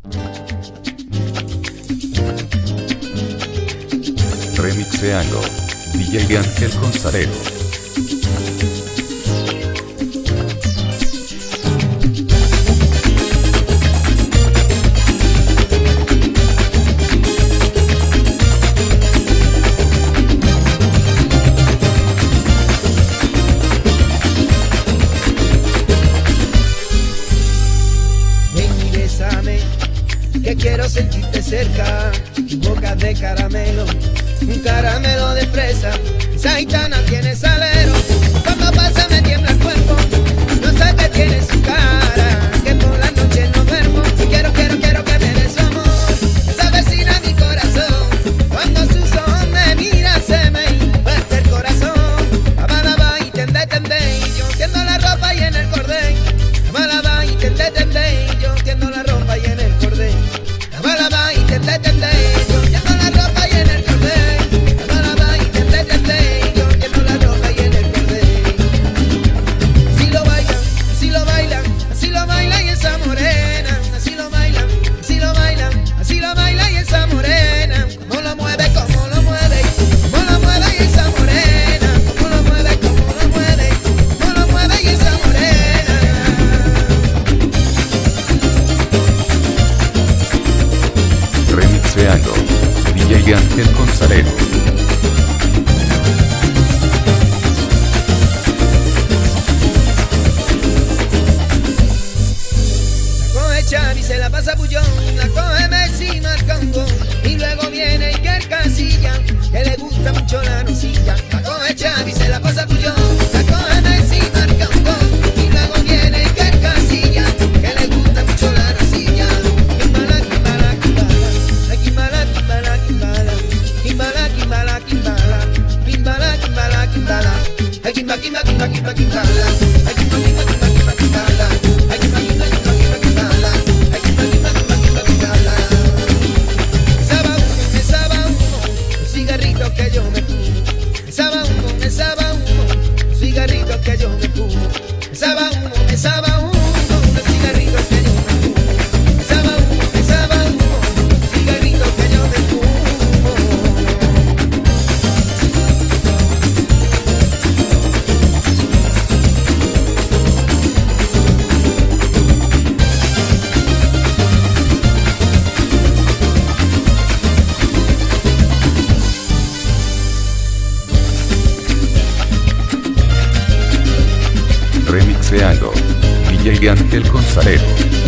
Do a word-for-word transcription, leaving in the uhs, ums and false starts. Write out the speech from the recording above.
Remixeando D J Ángel Gonzalero. Que quiero sentirte cerca, tu boca de caramelo, un caramelo de fresa. Esa gitana tiene salero, cuando pasa me tiembla el cuerpo. No sé qué tiene su cara, que por la noche no duermo. Quiero, quiero, quiero que me des su amor. Esa vecina mi corazón, cuando sus ojos me miran se me parte el corazón. Abalaba y tende, tende, y yo tiendo la ropa y en el cordén. Abalaba y tende, tende, y yo tiendo la ropa y en el cordén. Abalaba y tende, tende, yo tiendo la ropa y en el cordén. Abalaba y tende, tende, yo tiendo la ropa y en el cordén. Así lo bailan, así lo bailan, así lo bailan y esa morena. Así lo bailan, así lo bailan, así lo bailan y esa morena. Cómo lo mueve, cómo lo mueve, cómo lo mueve y esa morena. Cómo lo mueve, cómo lo mueve, cómo lo mueve y esa morena. Remixeando D J Ángel Gonzalero. La coge Chavi, se la pasa bullón, la coge Messi, marca un gol. Y luego viene Iker Casillas, que le gusta mucho la nocilla. La coge Chavi, se la pasa bullón, la coge Messi, marca un gol. Y luego viene Iker Casillas, que le gusta mucho la nocilla. Kimbala, kimbala, kimbala, kimbala, kimbala, kimbala, kimbala, kimbala, kimbala, kimbala, ay kimba, kimba, kimba, kimba, kimbala, ay kimba, kimba, kimba, kimba, kimbala, ay kimba, kimba, kimba, kimba, kimbala, ay kimba, kimba, kimba, kimba, kimbala. Sabe humo, me sabe humo, un cigarrito que yo me fumo. Me sabe humo, me sabe humo, un cigarrito que yo me fumo. Me sabe humo, me sabe humo, un cigarrito que yo me fumo. Me sabe humo, me sabe humo, un cigarrito que yo me fumo. Remixeando D J Ángel Gonzalero.